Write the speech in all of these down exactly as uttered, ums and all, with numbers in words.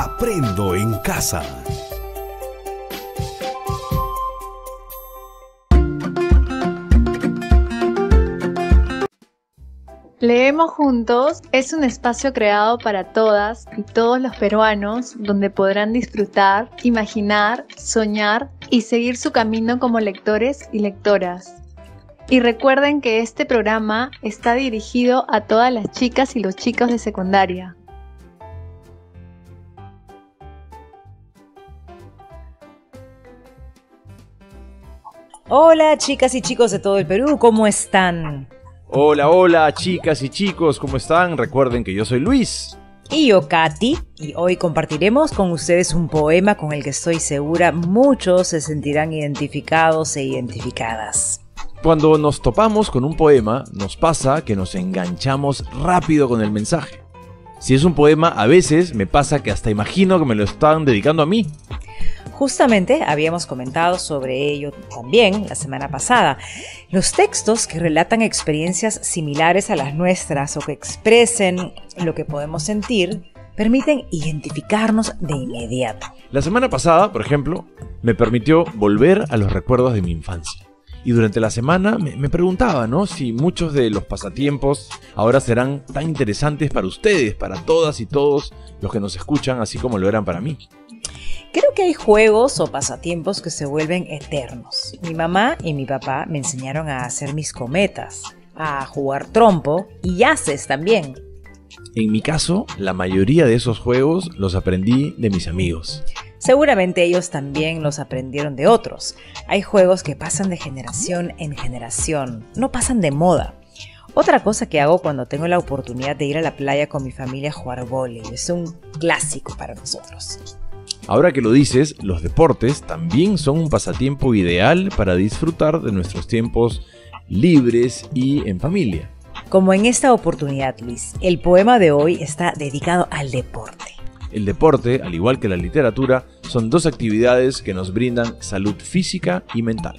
Aprendo en casa. Leemos Juntos es un espacio creado para todas y todos los peruanos donde podrán disfrutar, imaginar, soñar y seguir su camino como lectores y lectoras. Y recuerden que este programa está dirigido a todas las chicas y los chicos de secundaria. Hola chicas y chicos de todo el Perú, ¿cómo están? Hola, hola chicas y chicos, ¿cómo están? Recuerden que yo soy Luis. Y yo, Katy, y hoy compartiremos con ustedes un poema con el que estoy segura muchos se sentirán identificados e identificadas. Cuando nos topamos con un poema, nos pasa que nos enganchamos rápido con el mensaje. Si es un poema, a veces me pasa que hasta imagino que me lo están dedicando a mí. Justamente habíamos comentado sobre ello también la semana pasada. Los textos que relatan experiencias similares a las nuestras o que expresen lo que podemos sentir permiten identificarnos de inmediato. La semana pasada, por ejemplo, me permitió volver a los recuerdos de mi infancia. Y durante la semana me, me preguntaba, ¿no?, si muchos de los pasatiempos ahora serán tan interesantes para ustedes, para todas y todos los que nos escuchan, así como lo eran para mí. Creo que hay juegos o pasatiempos que se vuelven eternos. Mi mamá y mi papá me enseñaron a hacer mis cometas, a jugar trompo y yaces también. En mi caso, la mayoría de esos juegos los aprendí de mis amigos. Seguramente ellos también los aprendieron de otros. Hay juegos que pasan de generación en generación, no pasan de moda. Otra cosa que hago cuando tengo la oportunidad de ir a la playa con mi familia a jugar vóley, es un clásico para nosotros. Ahora que lo dices, los deportes también son un pasatiempo ideal para disfrutar de nuestros tiempos libres y en familia. Como en esta oportunidad, Luis, el poema de hoy está dedicado al deporte. El deporte, al igual que la literatura, son dos actividades que nos brindan salud física y mental.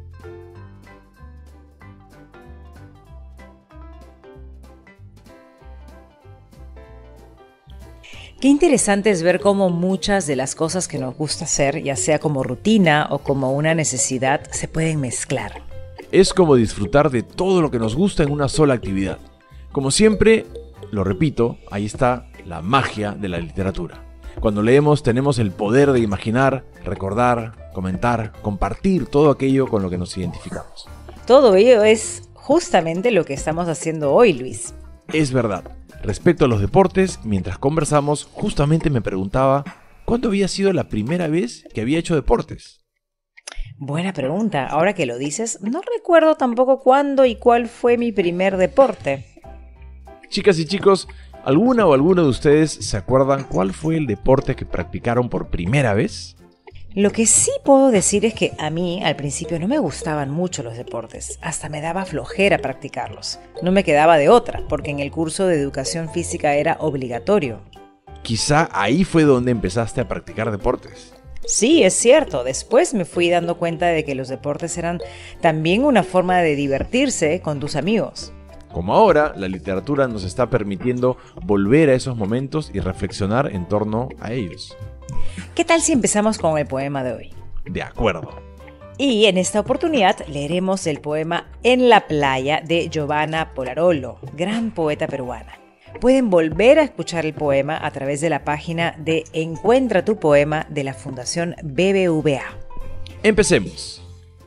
Qué interesante es ver cómo muchas de las cosas que nos gusta hacer, ya sea como rutina o como una necesidad, se pueden mezclar. Es como disfrutar de todo lo que nos gusta en una sola actividad. Como siempre, lo repito, ahí está la magia de la literatura. Cuando leemos tenemos el poder de imaginar, recordar, comentar, compartir todo aquello con lo que nos identificamos. Todo ello es justamente lo que estamos haciendo hoy, Luis. Es verdad. Respecto a los deportes, mientras conversamos, justamente me preguntaba ¿cuándo había sido la primera vez que había hecho deportes? Buena pregunta. Ahora que lo dices, no recuerdo tampoco cuándo y cuál fue mi primer deporte. Chicas y chicos, ¿alguna o alguno de ustedes se acuerdan cuál fue el deporte que practicaron por primera vez? Lo que sí puedo decir es que a mí al principio no me gustaban mucho los deportes, hasta me daba flojera practicarlos. No me quedaba de otra, porque en el curso de educación física era obligatorio. Quizá ahí fue donde empezaste a practicar deportes. Sí, es cierto. Después me fui dando cuenta de que los deportes eran también una forma de divertirse con tus amigos. Como ahora, la literatura nos está permitiendo volver a esos momentos y reflexionar en torno a ellos. ¿Qué tal si empezamos con el poema de hoy? De acuerdo. Y en esta oportunidad leeremos el poema En la playa de Giovanna Polarolo, gran poeta peruana. Pueden volver a escuchar el poema a través de la página de Encuentra tu poema de la Fundación B B V A. Empecemos.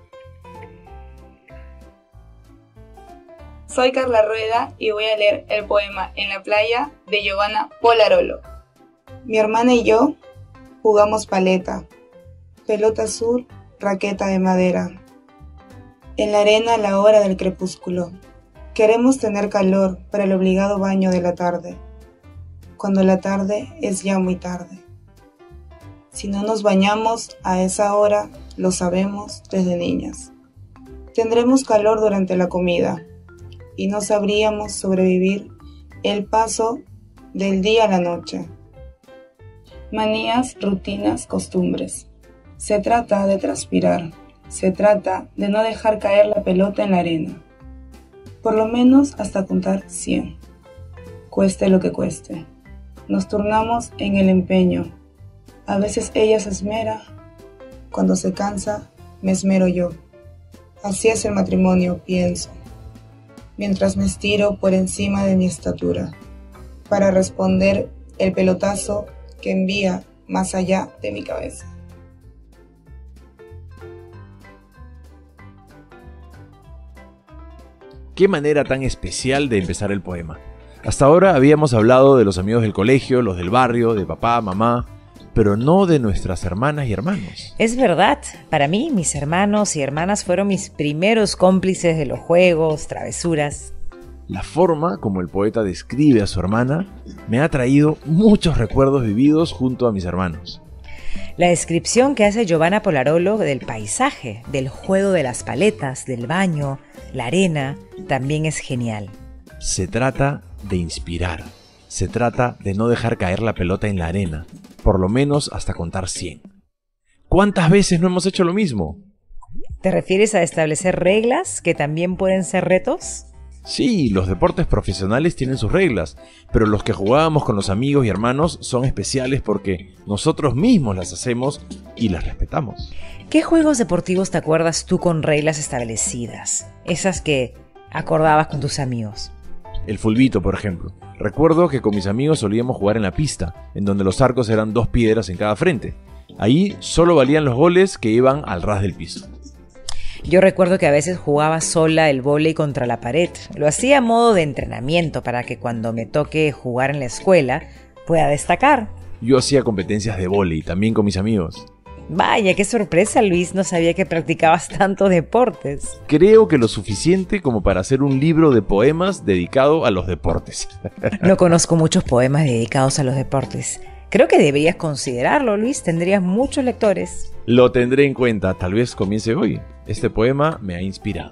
Soy Carla Rueda y voy a leer el poema En la playa de Giovanna Polarolo. Mi hermana y yo jugamos paleta, pelota azul, raqueta de madera. En la arena a la hora del crepúsculo. Queremos tener calor para el obligado baño de la tarde, cuando la tarde es ya muy tarde. Si no nos bañamos a esa hora, lo sabemos desde niñas. Tendremos calor durante la comida y no sabríamos sobrevivir el paso del día a la noche. Manías, rutinas, costumbres. Se trata de transpirar, se trata de no dejar caer la pelota en la arena. Por lo menos hasta contar cien. Cueste lo que cueste. Nos turnamos en el empeño, A veces ella se esmera, cuando se cansa, me esmero yo. Así es el matrimonio, pienso, mientras me estiro por encima de mi estatura, para responder el pelotazo que envía más allá de mi cabeza. Qué manera tan especial de empezar el poema. Hasta ahora habíamos hablado de los amigos del colegio, los del barrio, de papá, mamá, pero no de nuestras hermanas y hermanos. Es verdad, para mí mis hermanos y hermanas fueron mis primeros cómplices de los juegos, travesuras. La forma como el poeta describe a su hermana me ha traído muchos recuerdos vividos junto a mis hermanos. La descripción que hace Giovanna Polarolo del paisaje, del juego de las paletas, del baño, la arena, también es genial. Se trata de inspirar. Se trata de no dejar caer la pelota en la arena, por lo menos hasta contar cien. ¿Cuántas veces no hemos hecho lo mismo? ¿Te refieres a establecer reglas que también pueden ser retos? Sí, los deportes profesionales tienen sus reglas, pero los que jugábamos con los amigos y hermanos son especiales porque nosotros mismos las hacemos y las respetamos. ¿Qué juegos deportivos te acuerdas tú con reglas establecidas? Esas que acordabas con tus amigos. El fulbito, por ejemplo. Recuerdo que con mis amigos solíamos jugar en la pista, en donde los arcos eran dos piedras en cada frente. Ahí solo valían los goles que iban al ras del piso. Yo recuerdo que a veces jugaba sola el vóley contra la pared. Lo hacía a modo de entrenamiento para que cuando me toque jugar en la escuela pueda destacar. Yo hacía competencias de vóley también con mis amigos. Vaya, qué sorpresa, Luis. No sabía que practicabas tanto deportes. Creo que lo suficiente como para hacer un libro de poemas dedicado a los deportes. No conozco muchos poemas dedicados a los deportes. Creo que deberías considerarlo, Luis. Tendrías muchos lectores. Lo tendré en cuenta. Tal vez comience hoy. Este poema me ha inspirado.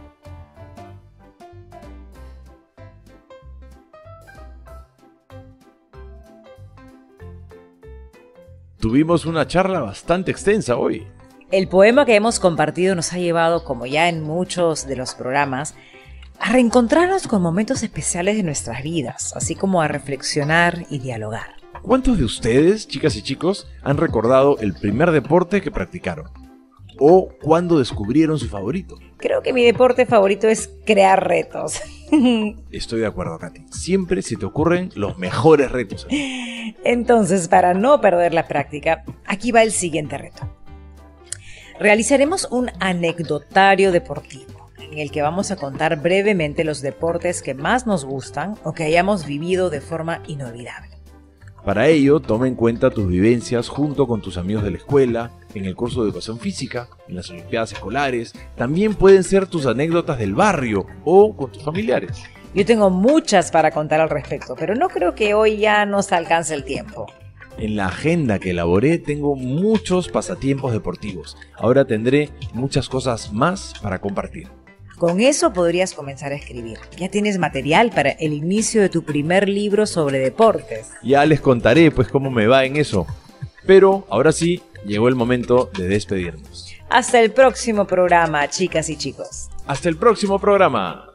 Tuvimos una charla bastante extensa hoy. El poema que hemos compartido nos ha llevado, como ya en muchos de los programas, a reencontrarnos con momentos especiales de nuestras vidas, así como a reflexionar y dialogar. ¿Cuántos de ustedes, chicas y chicos, han recordado el primer deporte que practicaron? ¿O cuándo descubrieron su favorito? Creo que mi deporte favorito es crear retos. Estoy de acuerdo, Katy. Siempre se te ocurren los mejores retos. Entonces, para no perder la práctica, aquí va el siguiente reto. Realizaremos un anecdotario deportivo, en el que vamos a contar brevemente los deportes que más nos gustan o que hayamos vivido de forma inolvidable. Para ello, toma en cuenta tus vivencias junto con tus amigos de la escuela, en el curso de educación física, en las olimpiadas escolares. También pueden ser tus anécdotas del barrio o con tus familiares. Yo tengo muchas para contar al respecto, pero no creo que hoy ya nos alcance el tiempo. En la agenda que elaboré tengo muchos pasatiempos deportivos. Ahora tendré muchas cosas más para compartir. Con eso podrías comenzar a escribir. Ya tienes material para el inicio de tu primer libro sobre deportes. Ya les contaré pues cómo me va en eso. Pero ahora sí, llegó el momento de despedirnos. Hasta el próximo programa, chicas y chicos. Hasta el próximo programa.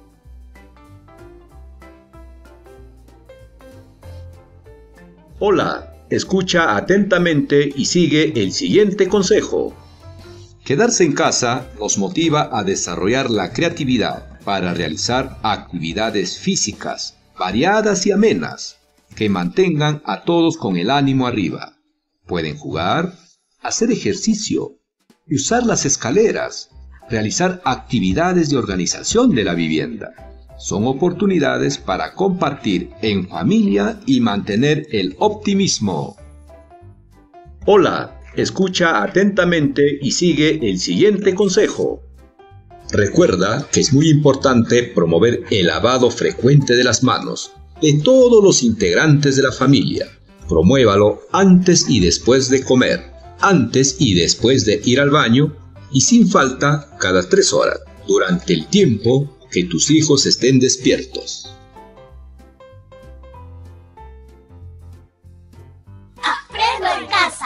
Hola, escucha atentamente y sigue el siguiente consejo. Quedarse en casa nos motiva a desarrollar la creatividad para realizar actividades físicas variadas y amenas que mantengan a todos con el ánimo arriba. Pueden jugar, hacer ejercicio, usar las escaleras, realizar actividades de organización de la vivienda. Son oportunidades para compartir en familia y mantener el optimismo. Hola. Escucha atentamente y sigue el siguiente consejo. Recuerda que es muy importante promover el lavado frecuente de las manos de todos los integrantes de la familia. Promuévalo antes y después de comer, antes y después de ir al baño y sin falta cada tres horas, durante el tiempo que tus hijos estén despiertos. Aprendo en casa.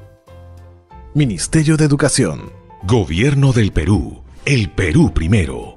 Ministerio de Educación. Gobierno del Perú. El Perú primero.